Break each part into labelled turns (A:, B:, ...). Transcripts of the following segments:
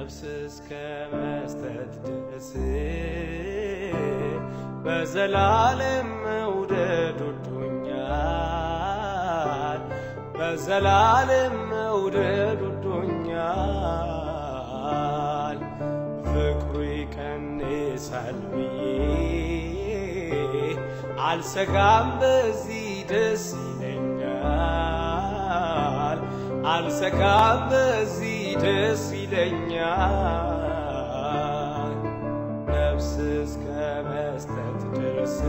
A: ነፍስ እስከ መስጠት ድረስ በዘላለም መውደድ ወዶኛል በዘላለም መውደድ ወዶኛል ፍቅሩ ይቀንሳል ብዬ አልሰጋም በዚህ ደስ ይለኛል አልሰጋም በዚህ ደስ ይለኛል ነፍስ እስከ መስጠት ድረስ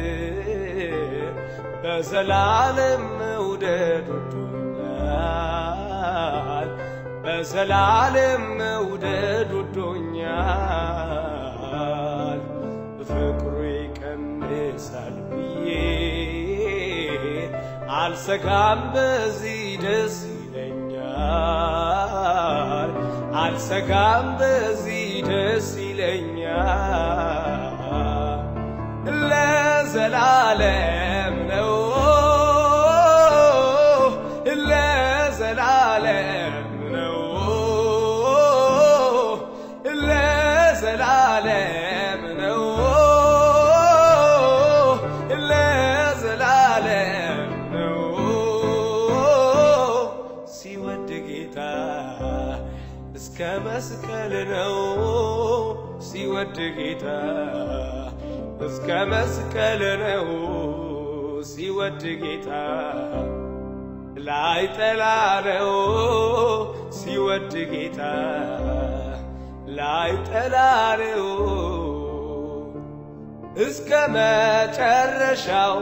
A: በዘላለም መውደድ ወዶኛል በዘላለም መውደድ ወዶኛል ፍቅሩ ይቀንሳል ብዬ አልሰጋም በዚህ ደስ ይለኛል አልሰጋም በዚህ ደስ ይለኛል ለዘላለም ነው ለዘላለም ነው ለዘላለም ነው ለዘላለም ነው ሲወድ ጌታ እስከ መስቀል ነው ሲወድ ጌታ እስከ መስቀል ነው ሲወድ ጌታ ላይ ጠላ ነው ሲወድ ጌታ ላይ ጠላ ነው እስከ መጨረሻው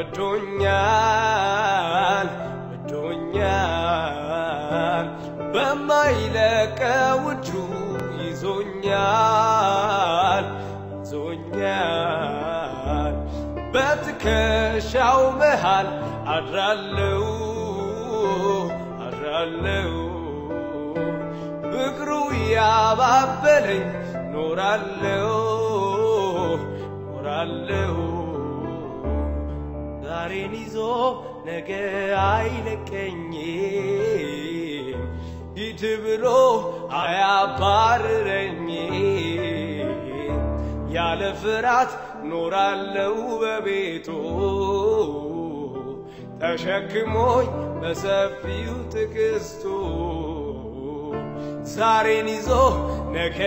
A: ወዶኛል ወዶኛል በማይለቀው እጁ ይዞኛል ይዞኛል በትከሻው መሃል አድራለው አድራለው ፍቅሩ ያባበለኝ ኖራለው ኖራለው ዛሬን ይዞ ነገ አይለቀኝም ሂድ ብሎ አያባርረኝም ያለ ፍራት ኖራለው በቤቱ ተሸክሞኝ በሰፊው ትዕግስቱ ዛሬን ይዞ ነገ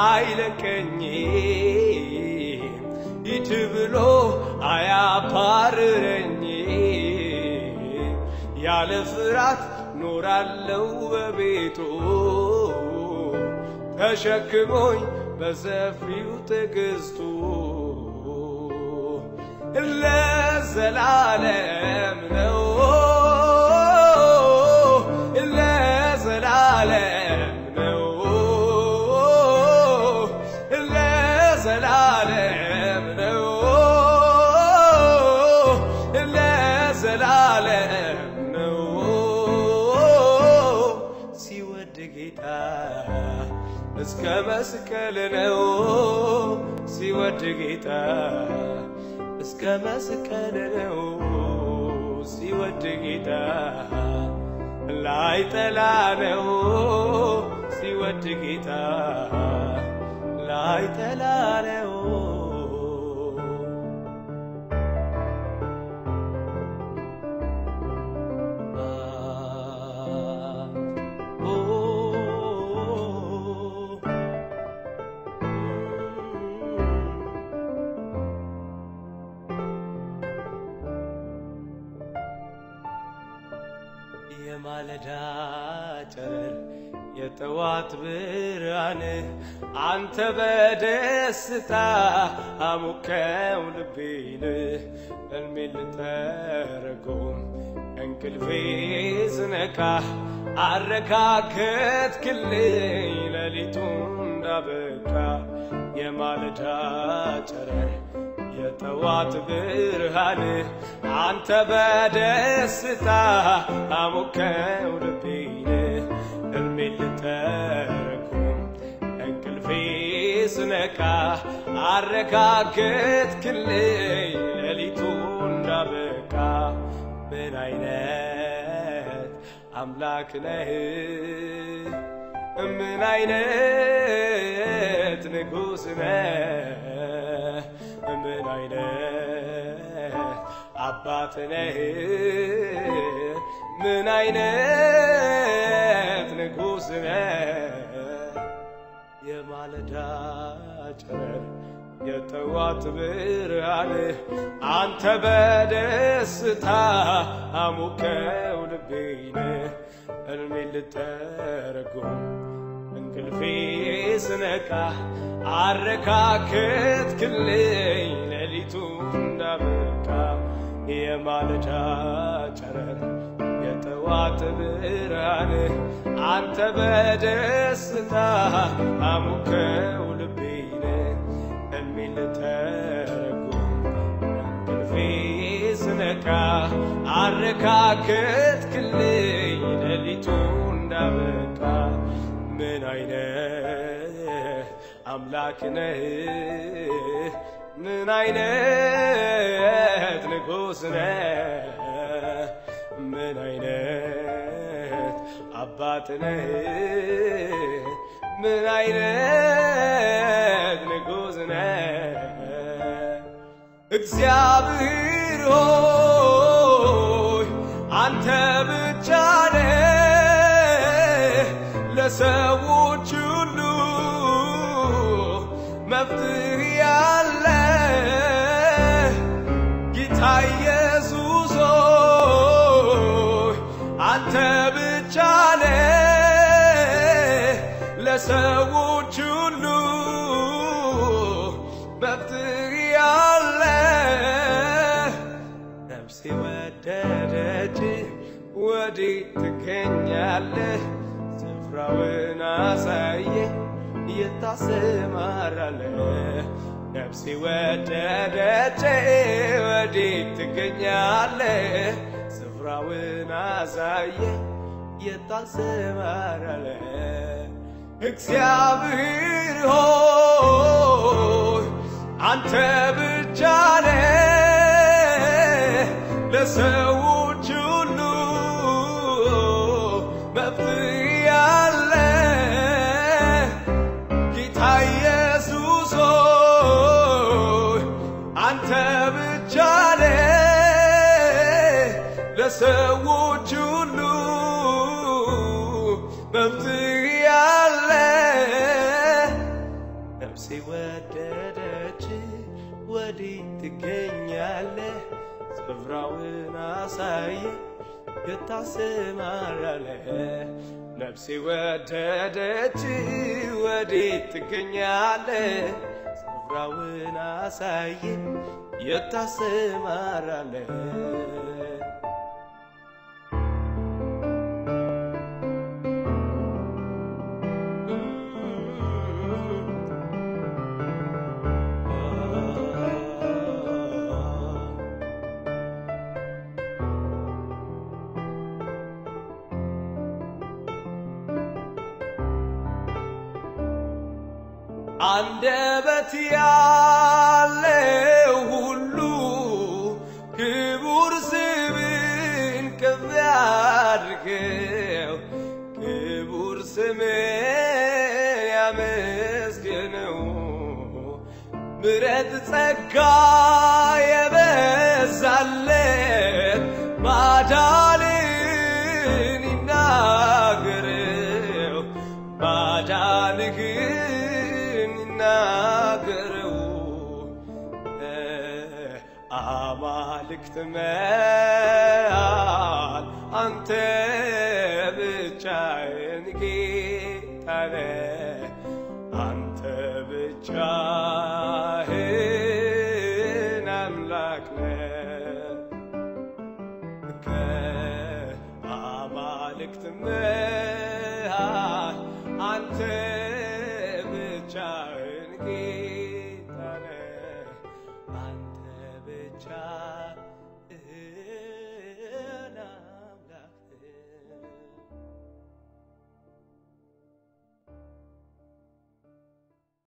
A: አይለቀኝም ሂድ ብሎ አያባርረኝም ያለ ፍራት ኖራለው በቤቱ ተሸክሞኝ በሰፊው ትዕግስቱ ለዘላለም ነው ለዘላለም ነው ለዘላለም ነው ለዘላለም ነው ሲወድ ጌታ እስከ መስቀል ነው ሲወድ ጌታ እስከ መስቀል ነው ሲወድ ጌታ ላይ ጠላ ነው ሲወድ ጌታ ላይ ጠላ ነው የማለዳ ጨረር የጠዋት ብርሃን አንተ በደስታ አሙከው ልቤን ሕልሜን ልተረጎም እንቅልፌ ስነካ አረጋገጥክልኝ ሌሊቱ እንዳበቃ የማለዳ ጨረር የጠዋት ብርሃን አንተ በደስታ አሙከው ልቤን ሕልሜን ልተረጎም እንቅልፌ ስነካ አረጋገጥክልኝ ሌሊቱ እንዳበቃ ምን አይነት አምላክ ነህ ምን አይነት ንጉሥ ነህ ምን አይነት አባት ነህ ምን አይነት ንጉሥ ነህ የማለዳ ጨረር የጠዋት ብርሃን አንተ በደስታ አሙቀው ልቤን ሕልሜን ልተረጎም እንቅልፌ ስነቃ አረካከትክልኝ ሌሊቱ እንዳበቃ የማለዳ ጨረር የጠዋት ብርሃን አንተ በደስታ አሙቀው ልቤን ሕልሜን ልተረጎም እንቅልፌ ስነቃ አረካከትክልኝ ሌሊቱ እንዳበቃ ምን አይነት አምላክ ነህ ምን አይነት ንጉሥ ነህ ምን አይነት አባት ነህ ምን አይነት ንጉሥ ነህ እግዚአብሔር ሆይ አንተ ብቻ ነህ ለሰዎች ሁሉ መፍትሄ ያለ ጌታ ኢየሱስ ሆይ አንተ ብቻ ነህ ለሰዎች ሁሉ መፍትሄ ያለ ነፍሴ ወደደች ወዴት ትገኛለህ ስፍራውን አሳየኝ የት ታሰማራለህ ነፍሴ ወደደች ወዴት ትገኛለህ ስፍራውን አሳየኝ የት ታሰማራለህ እግዚአብሔር ሆይ አንተ ብቻ ነህ ለሰዎች ሁሉ መፍትሄ ያለ ጌታ ኢየሱስ ሆይ አንተ ብቻ ነህ ለሰዎች ሁሉ መፍትሄ ያለ ነፍሴ ወደደች ወዴት ትገኛለህ ስፍራውን አሳየኝ የት ታሰማራለህ ነፍሴ ወደደች ወዴት ትገኛለህ ስፍራውን አሳየኝ የት ታሰማራለህ አንደበት ያለው ሁሉ ክቡር ስምን ከፍ ያድርገው ክቡር ስምን ያመስግነው ምሕረት ጸጋ የበዛለት ማዳንን ይናገረው ማዳንህን ይናገረው አማልክት መሃል አንተ ብቻህን ጌታ ነህ አንተ ብቻህን አምላክ ነህ ከአማልክት መሃል አንተ